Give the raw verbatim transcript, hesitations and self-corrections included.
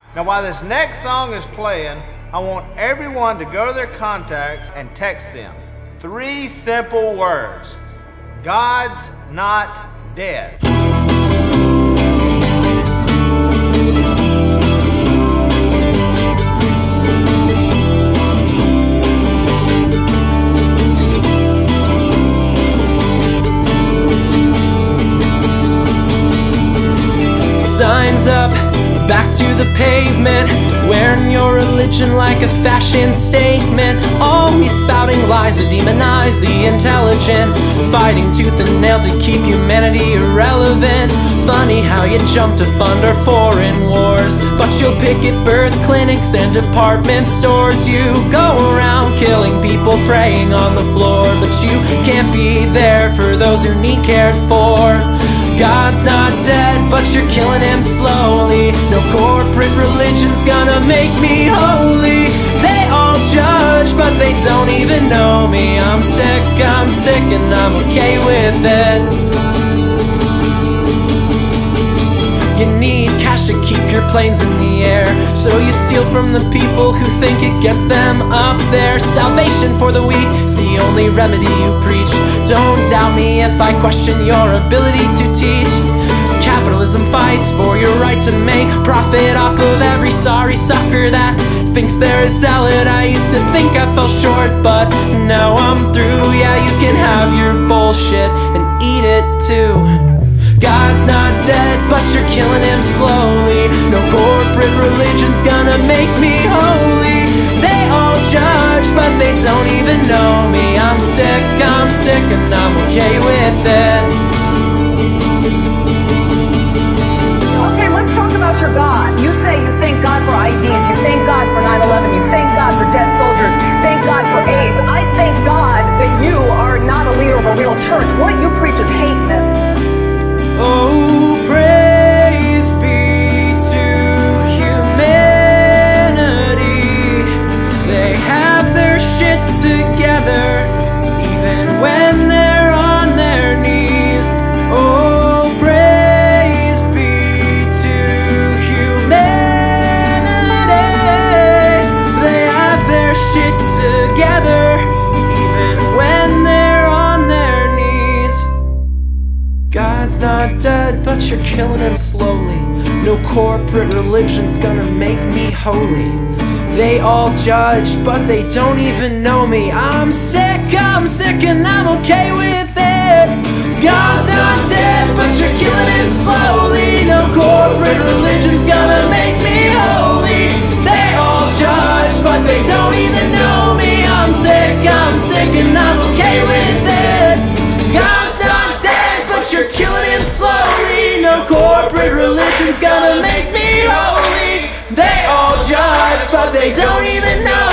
Now while this next song is playing, I want everyone to go to their contacts and text them three simple words. God's not dead. Signs up, backs to the pavement, wearing your religion like a fashion statement. Always spouting lies to demonize the intelligent, fighting tooth and nail to keep humanity irrelevant. Funny how you jump to fund our foreign wars, but you'll picket birth clinics and department stores. You go around killing people, praying on the floor, but you can't be there for those who need cared for. God's not dead, but you're killing him slowly. No corporate religion's gonna make me holy. They all judge, but they don't even know me. I'm sick, I'm sick, and I'm okay with it. You need cash to keep your planes in the air, so you steal from the people who think it gets them up there. Salvation for the weak is the only remedy you preach. Don't doubt me if I question your ability to teach. Capitalism fights for your right to make profit off of every sorry sucker that thinks they're a zealot. I used to think I fell short, but now I'm through. Yeah, you can have your bullshit and eat it too. God's not dead, but you're killing him slowly. No corporate religion's gonna make me holy. They all judge, but they don't even know me. I'm sick, I'm sick, and I'm okay with it. Okay, let's talk about your God. You say you thank God for I Ds, you thank God for nine eleven, you thank God for dead soldiers, thank God for AIDS. I thank God that you are not a leader of a real church. What you preach is hate, miss. Oh, praise be to humanity. They have their shit together, even when they're on their knees. Oh, praise be to humanity. They have their shit together, even when they're on their knees. God's not dead, but you're killing him slowly. No corporate religion's gonna make me holy. They all judge, but they don't even know me. I'm sick, I'm sick, and I'm okay with it. God's not dead, but you're killing him slowly. No corporate religion's gonna make me holy. They all judge, but they don't even know me. I'm sick, I'm sick, and I'm okay with it. God's not dead, but you're killing him slowly. No corporate religion's gonna make me holy. They all judge, but they don't even know